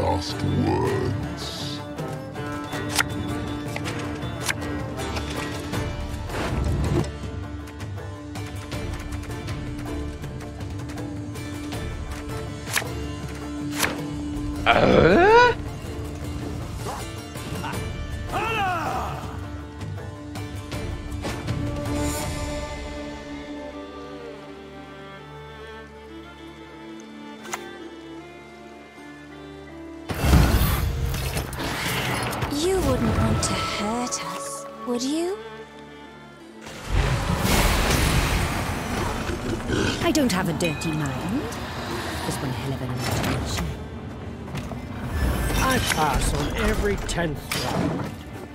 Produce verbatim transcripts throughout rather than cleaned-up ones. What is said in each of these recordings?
last words. Uh? You wouldn't want to hurt us, would you? I don't have a dirty mind. Just one hell of an imagination. I pass on every tenth round.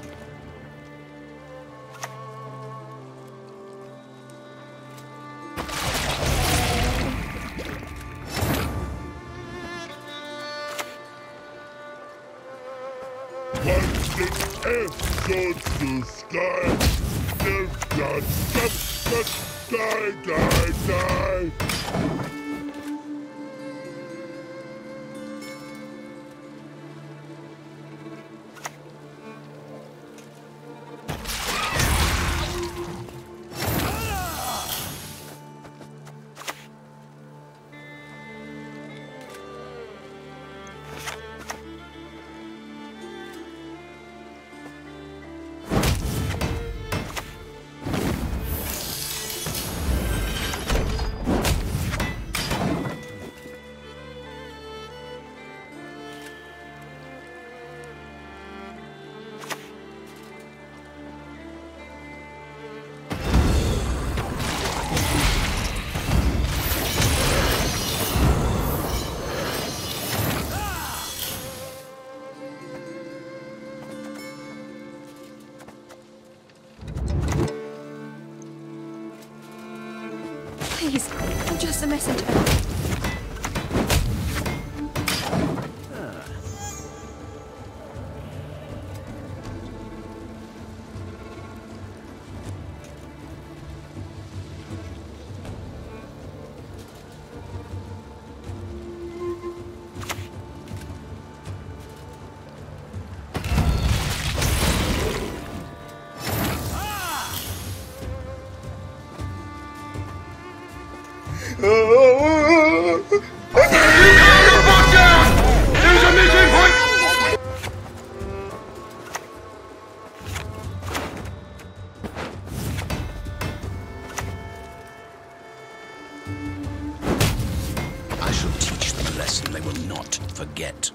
Towards the sky, live, die, die, die, die. Please, I'm just a messenger. I shall teach them a lesson they will not forget.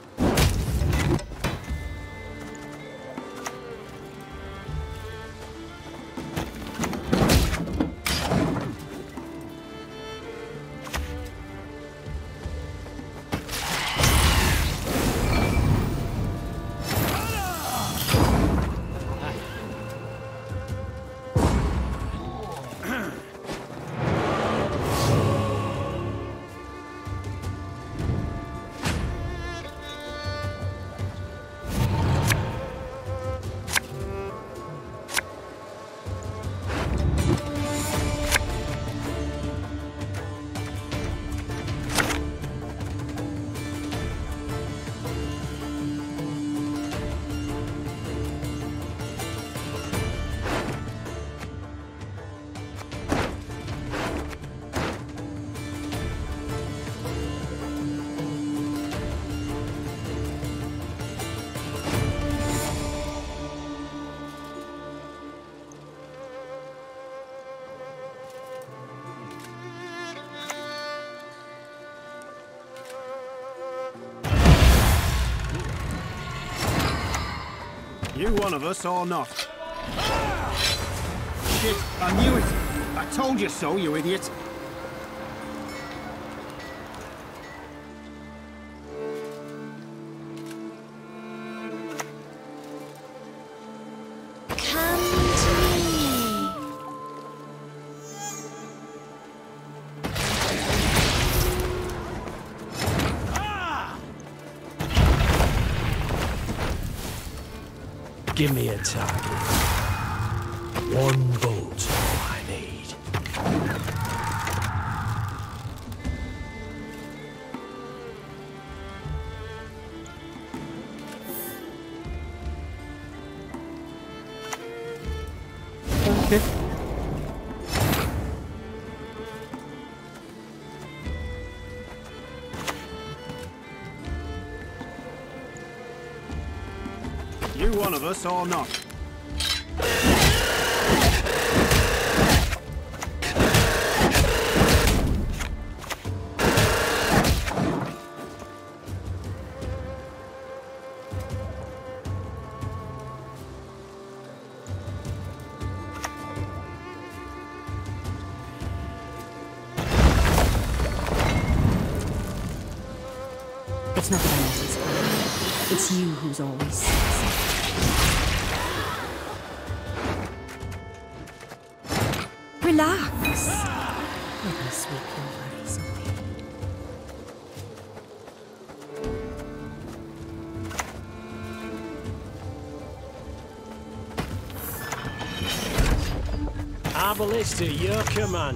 You one of us or not? Shit, I knew it! I told you so, you idiot! Come to me. Give me a target. One bolt, all I need. You one of us or not? It's not that I'm not inspired. It's you who's always sexy. Relax. Let me sweep your worries away. Arbalest to your command.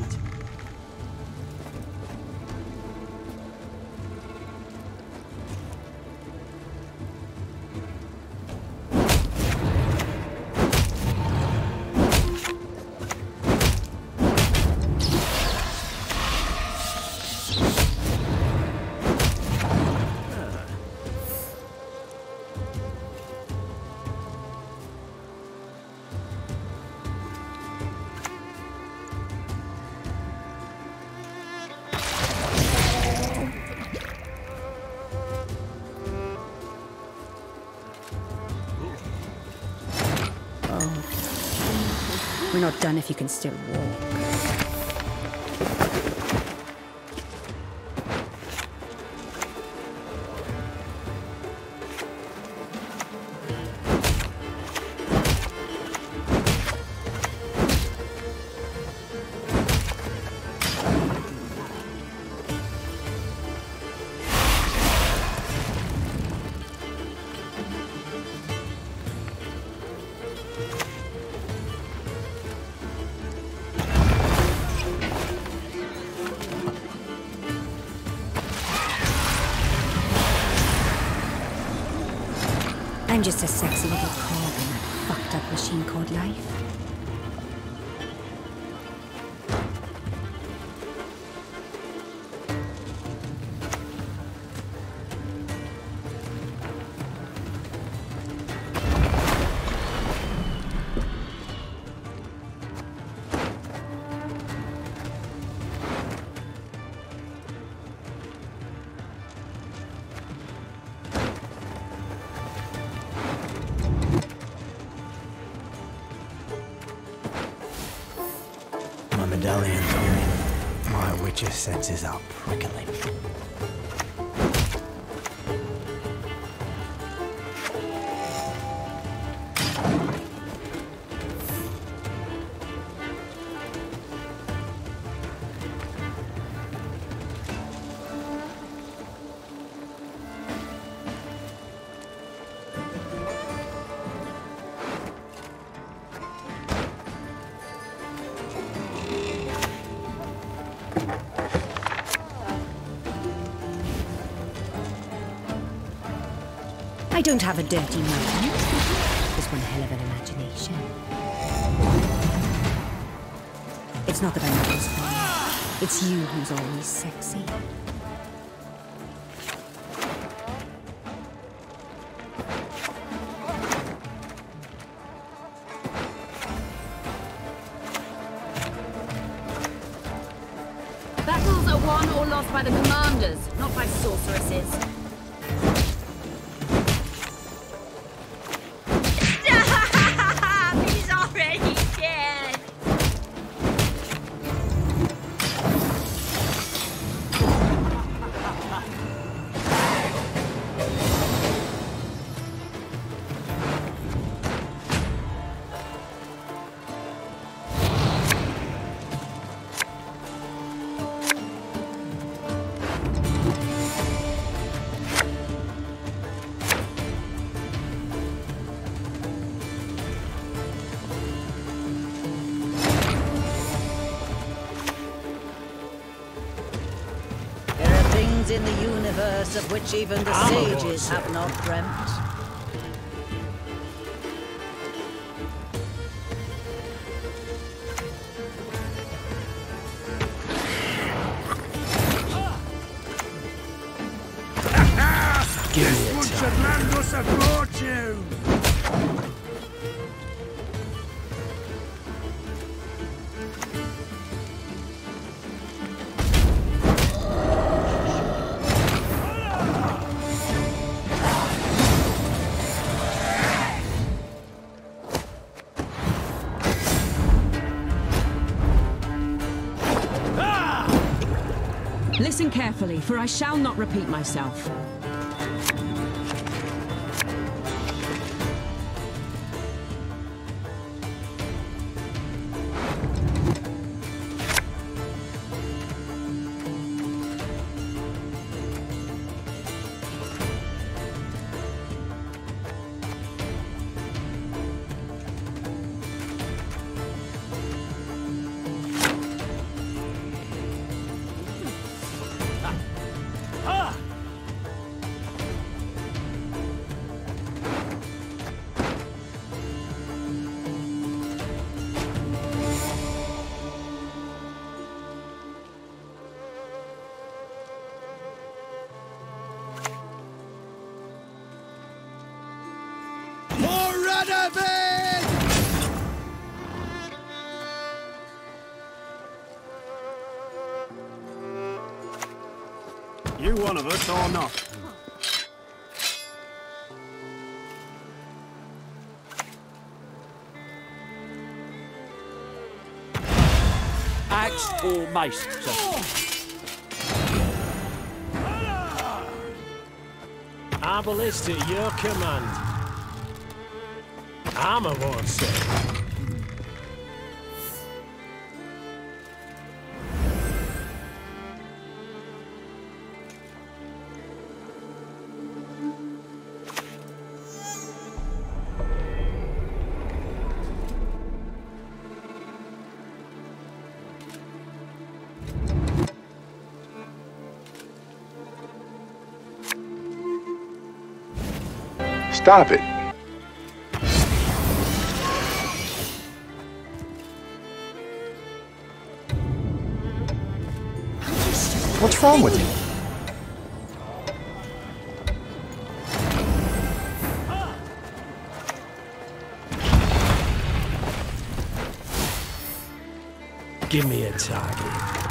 We're not done if you can still walk. I'm just a sexy little cog in that fucked up machine called life. Medallion, my witcher senses are prickling. I don't have a dirty mind. Just one hell of an imagination. It's not that I'm not inspired. It's you who's always sexy. Battles are won or lost by the commanders, not by sorceresses. He's already dead! In the universe of which even the sages have not dreamt. This one should land us a fortune! Listen carefully, for I shall not repeat myself. You one of us or not? Axe or mace, sir? Our ballista, your command. Armor won't say. Stop it. What's wrong with you? Give me a target.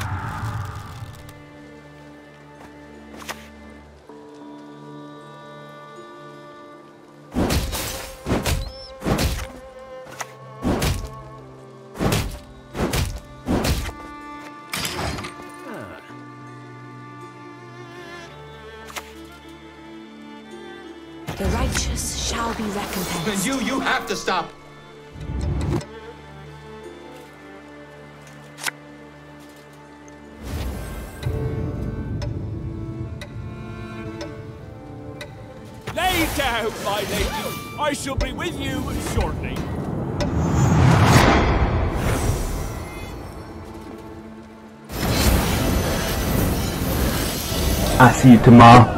The righteous shall be recompensed. And you, you have to stop. Lay down, my lady. I shall be with you shortly. I'll see you tomorrow.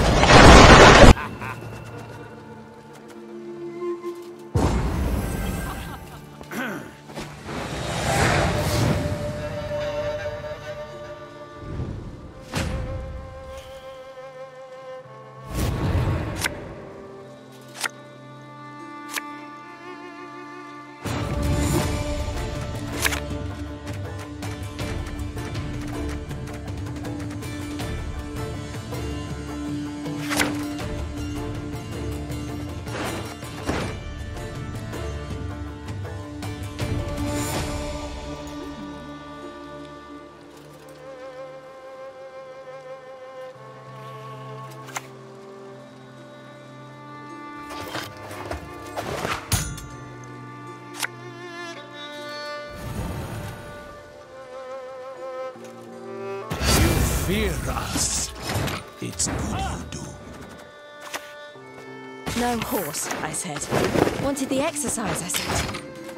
Fear us. It's good you do. No horse, I said. Wanted the exercise, I said.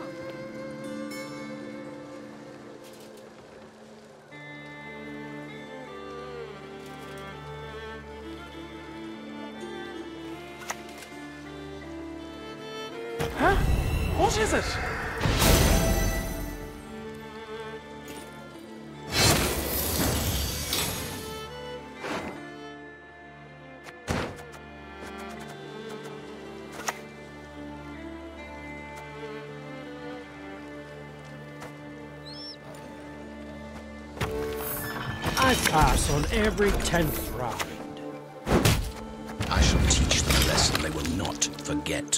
Huh? What is it? I pass on every tenth round. I shall teach them a lesson they will not forget.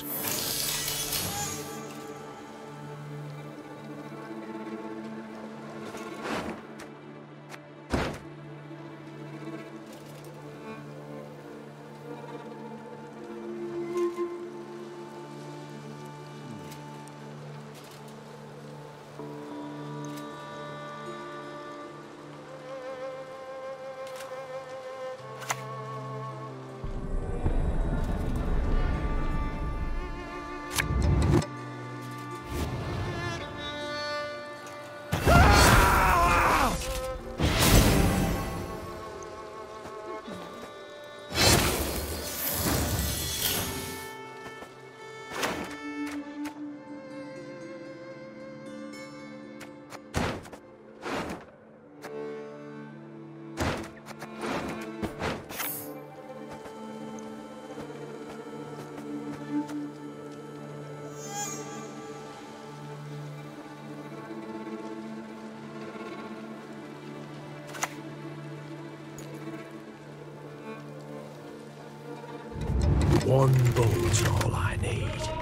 One bullet's all I need.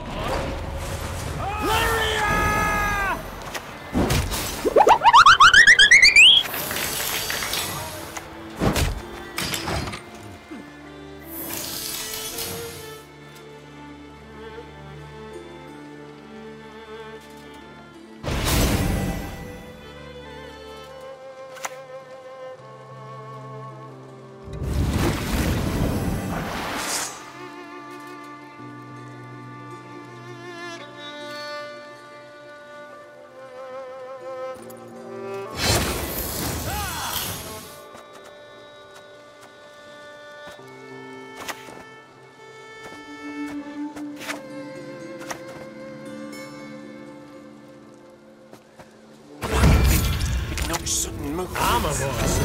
Sudden move. I'm a boss.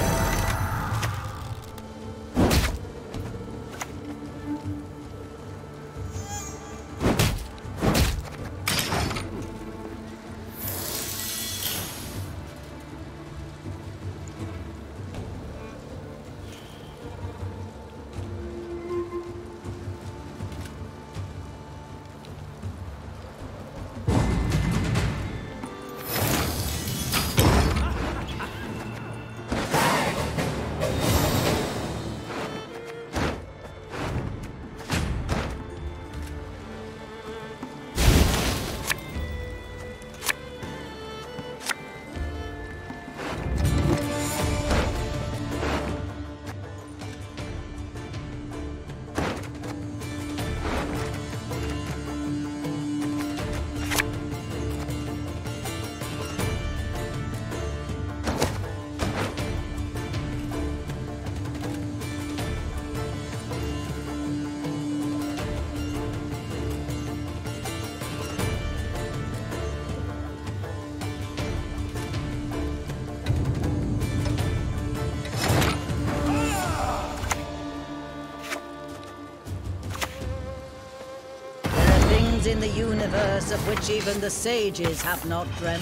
In the universe of which even the sages have not dreamt.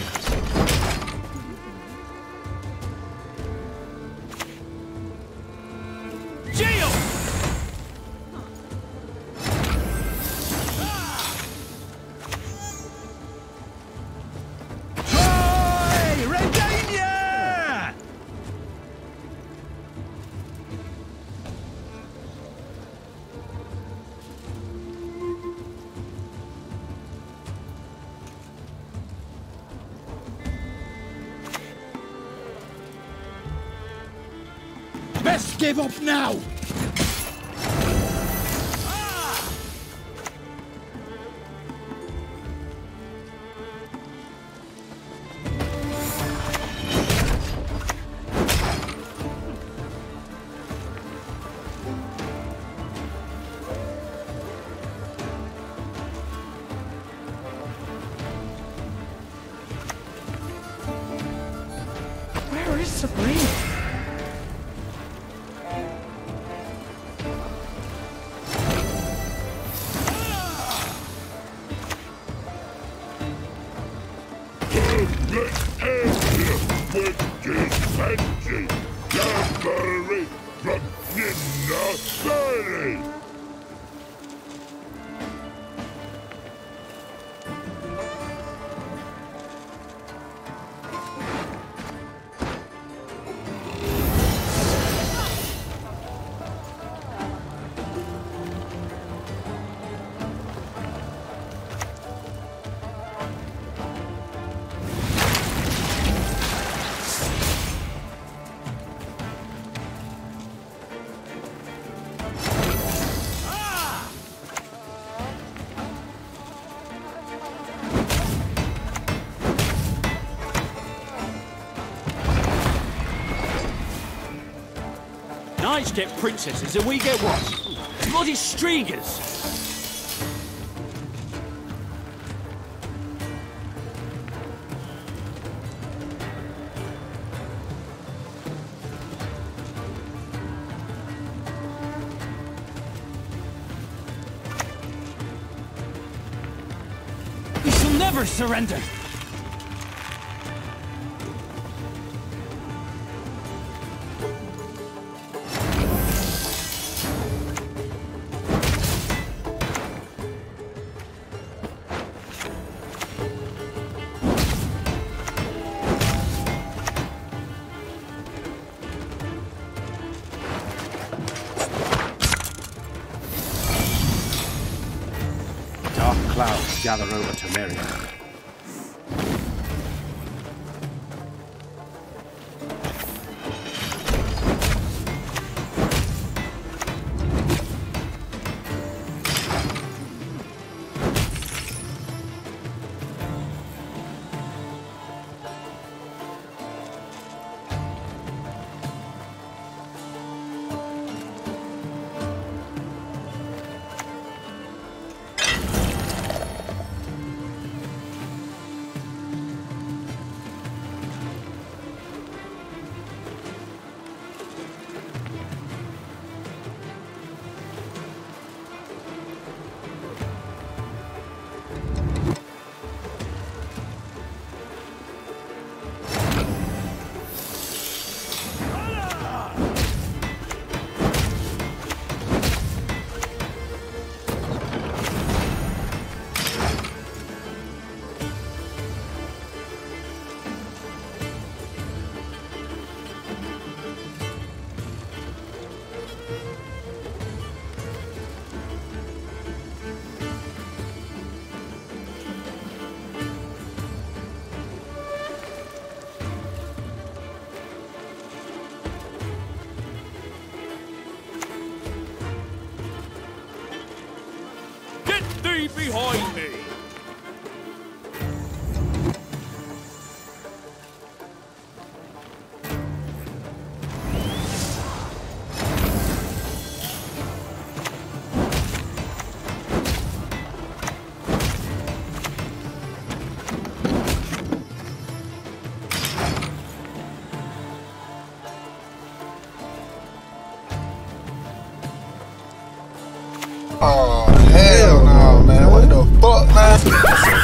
Best give up now! Where is Sabrina? With this magic, Cavalry from Ninja Valley! Knights get princesses and we get what? Bloody streegers! We shall never surrender! Clouds gather over Temeria. Behind me! Oh, hell no, man. What the fuck, man?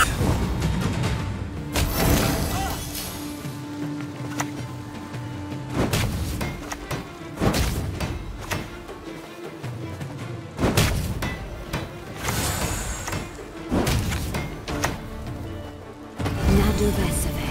Nadu Vesave.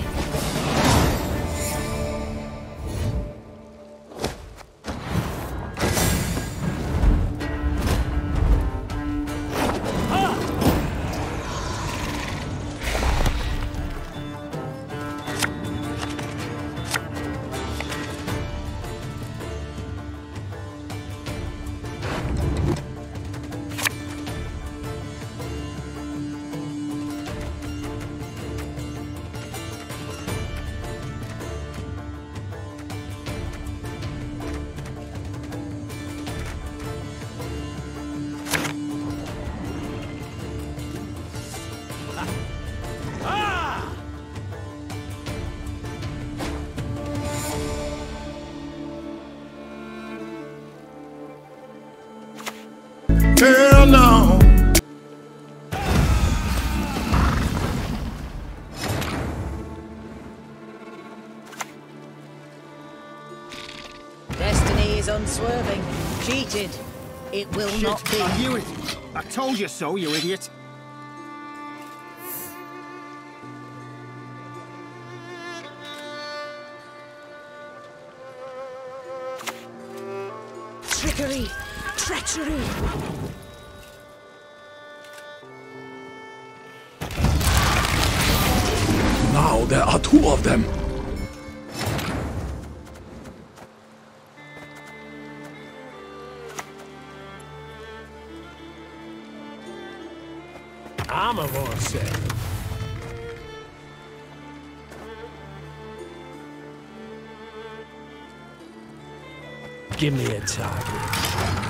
Hell no! unswerving. Cheated. It will Shit, not be. I knew it. I told you so, you idiot. Trickery! Treachery! Now there are two of them. I'm a horse. Give me a target.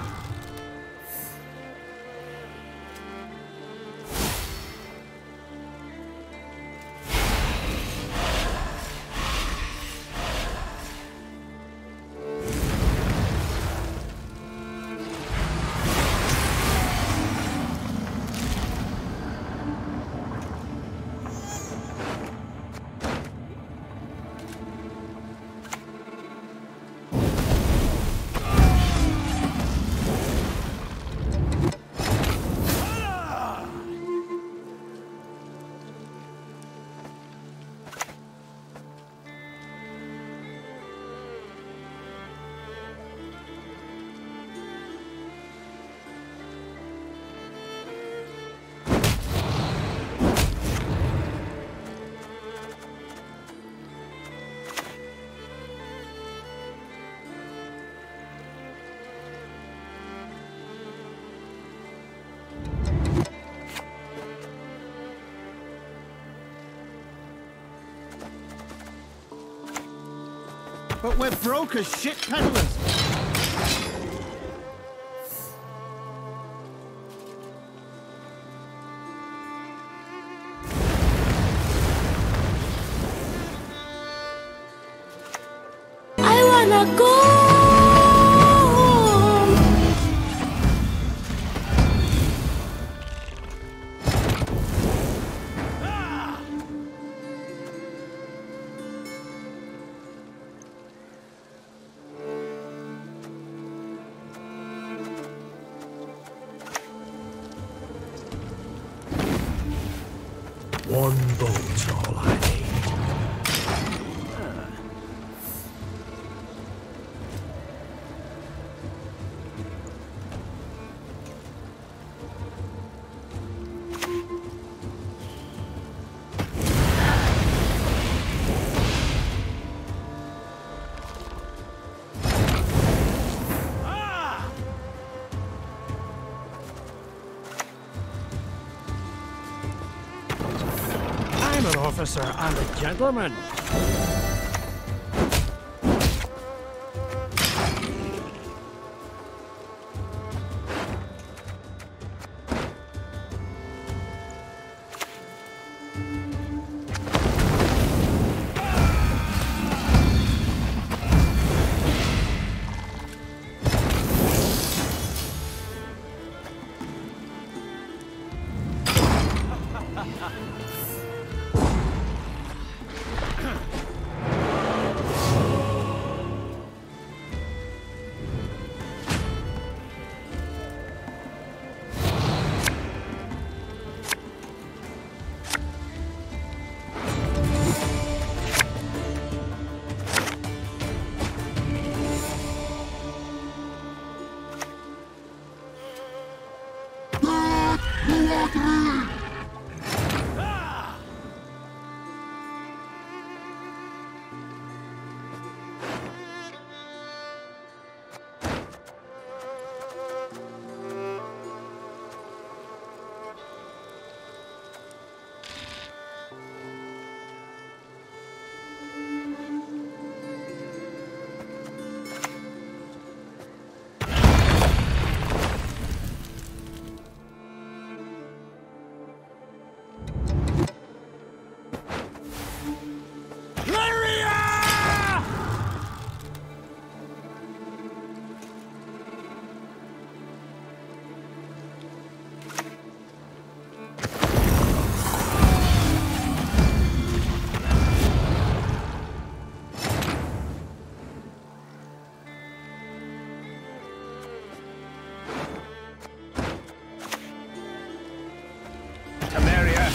But we're broke as shit peddlers. I wanna go. One boat's all I need. I'm an officer and a gentleman.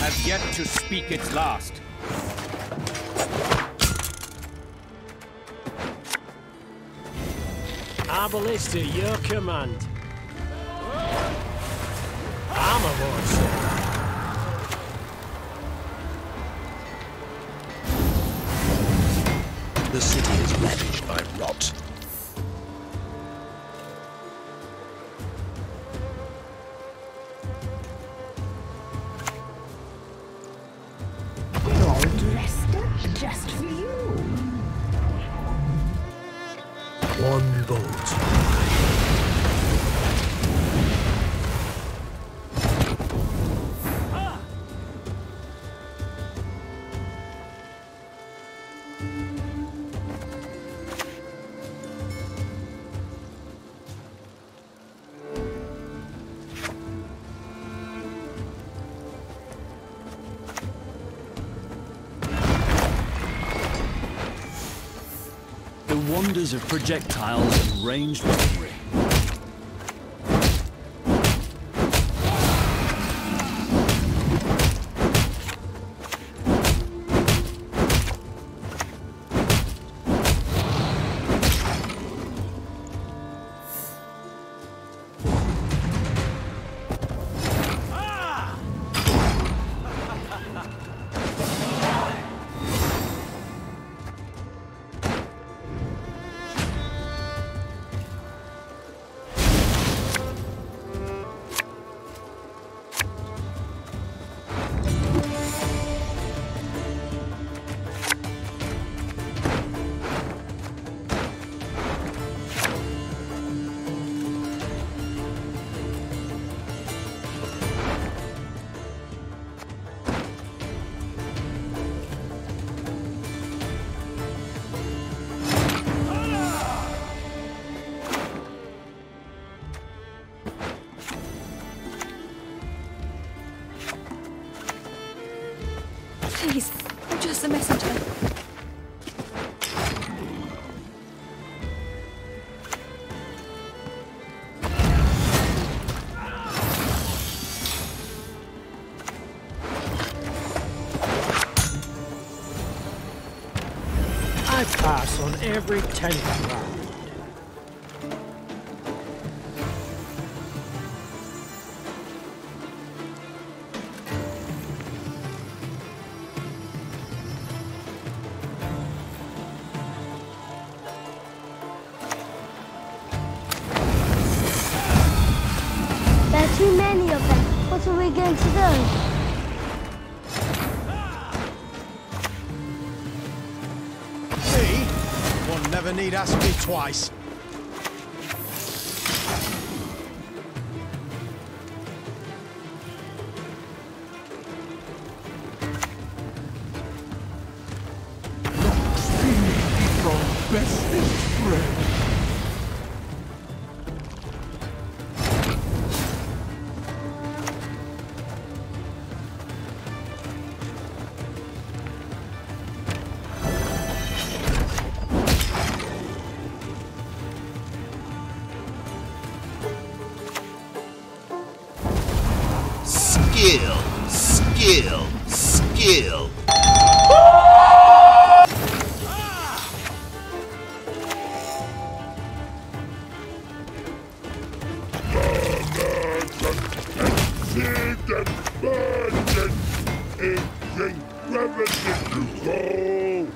has yet to speak its last. Arbalest to your command. Armor board, sir. The city is ravaged by rot. All dressed up just for you. One bolt. The wonders of projectiles and ranged weaponry. Please, I'm just a messenger. I pass on every tenth round. There are too many of them. What are we going to do? Me? One never need ask me twice. From bestest friend. Skill, skill, skill. Seed and burden is gravity to go.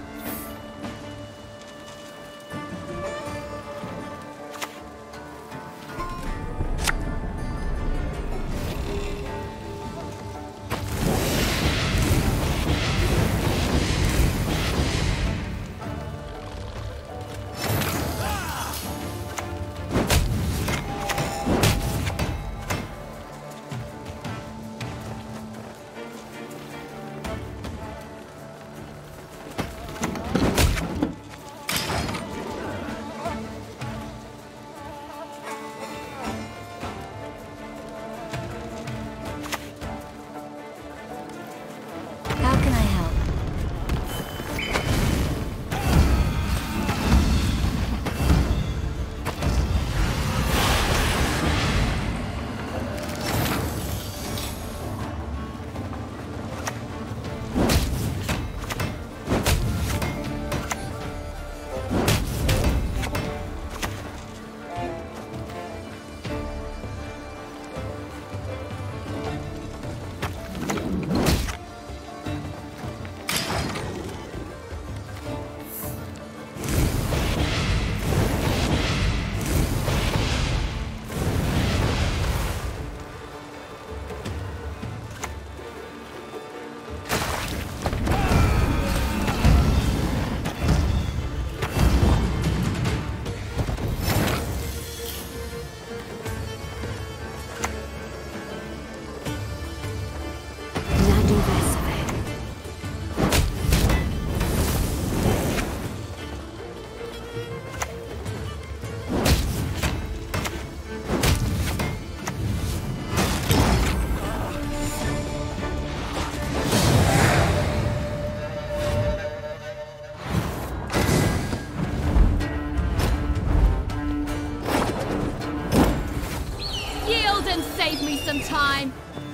on time.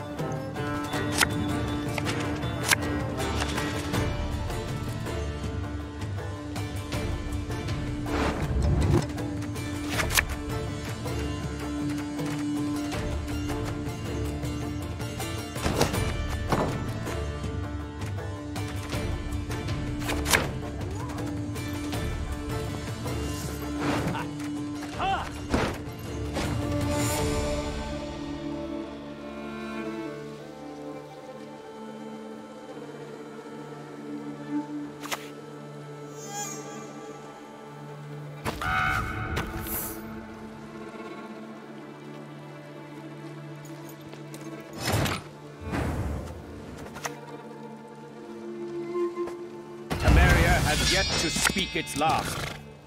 Has yet to speak its last.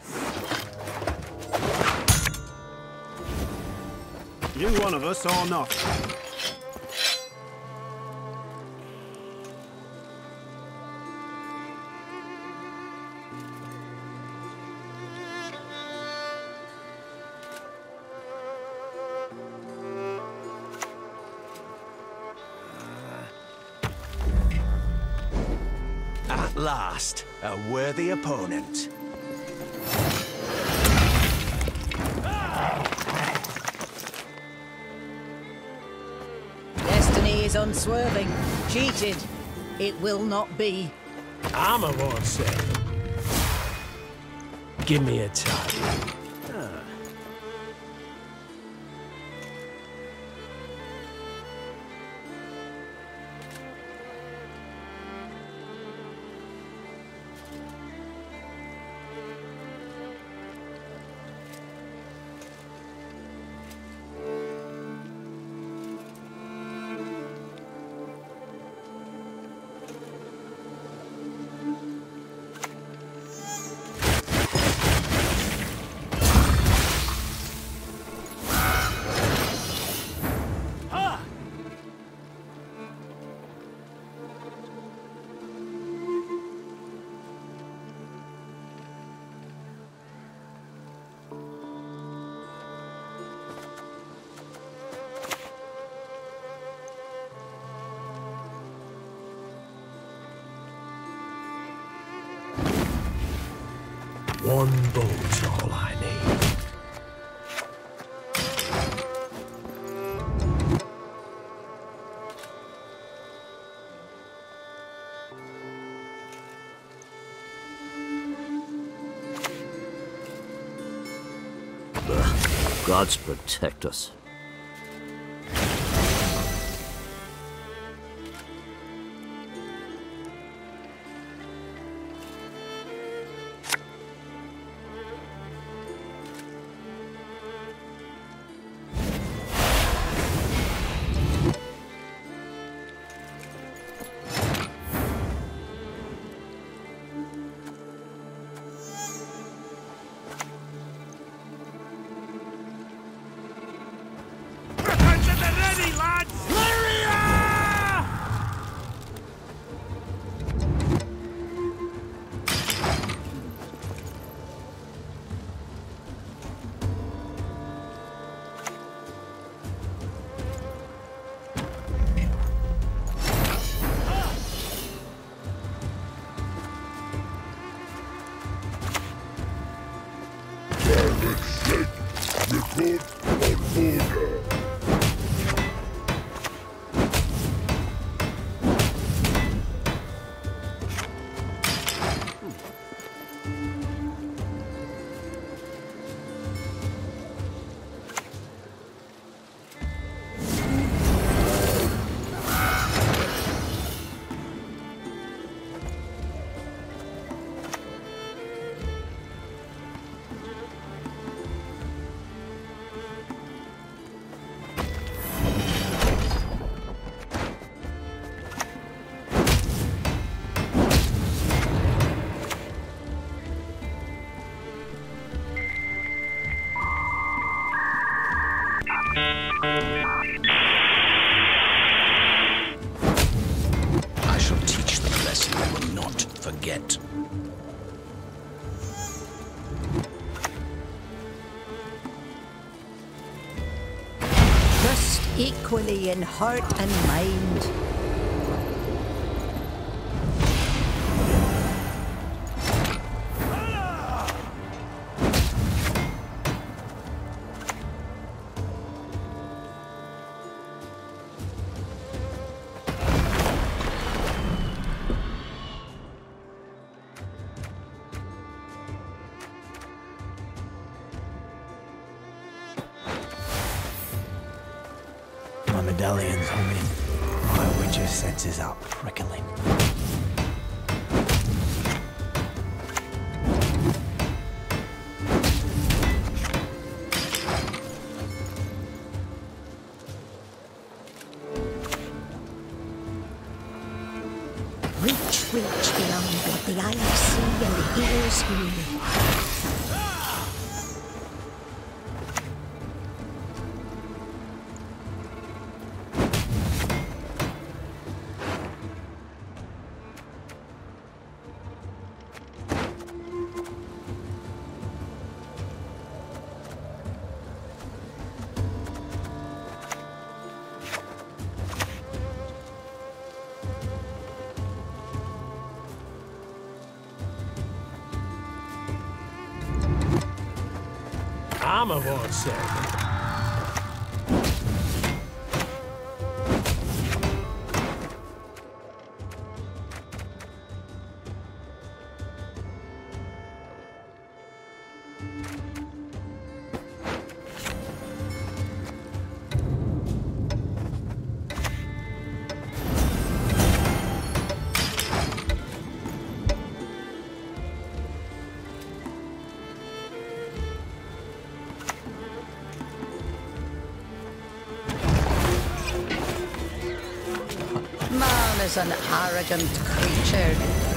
You one of us or not? At last, a worthy opponent. Destiny is unswerving. Cheated. It will not be. I'm a one say. Give me a time. One boat's all I need. Gods protect us. equally in heart and mind. My medallion's humming. My witcher senses are prickling. Reach, reach beyond what the eyes see and the ears hear. I'm a one second. Man is an arrogant creature.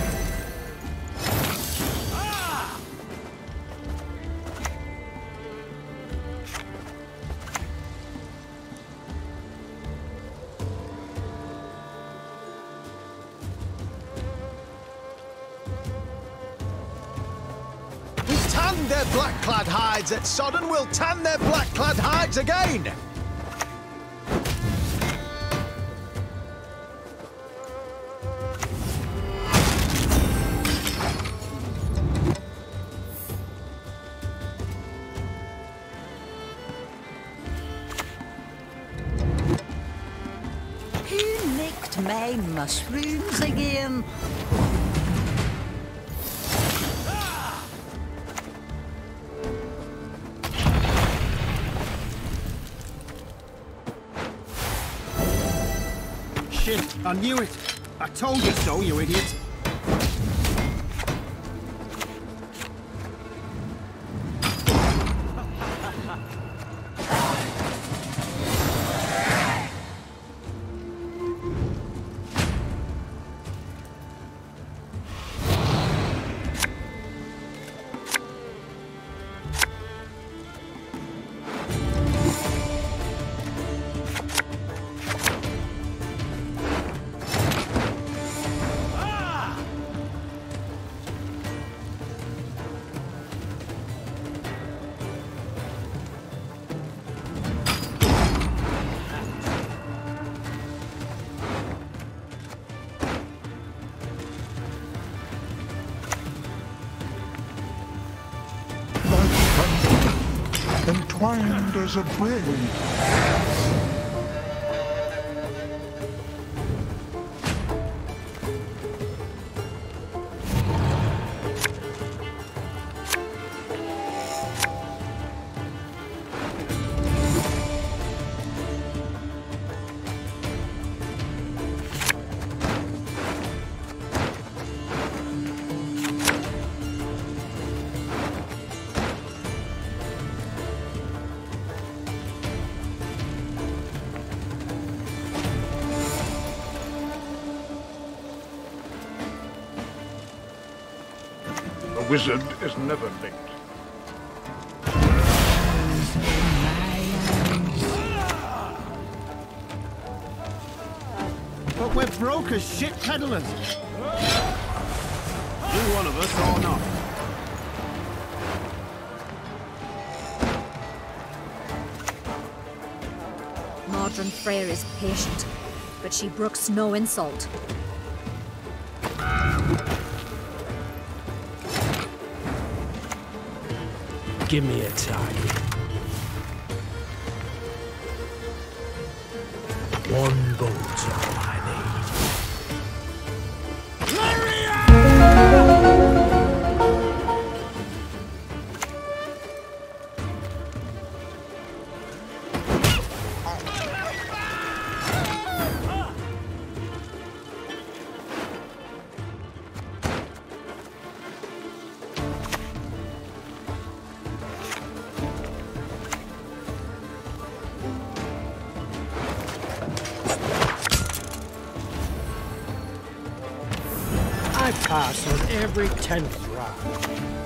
We tanned their black-clad hides at Sodden, we'll tan their black-clad hides again! Who nicked my mushrooms again? Shit, I knew it. I told you so, you idiot. Entwined as a braid. A wizard is never late. But we're broke as shit peddlers. You one of us or not? Modron Freyr is patient, but she brooks no insult. Give me a target. One boat's all I I pass on every tenth round.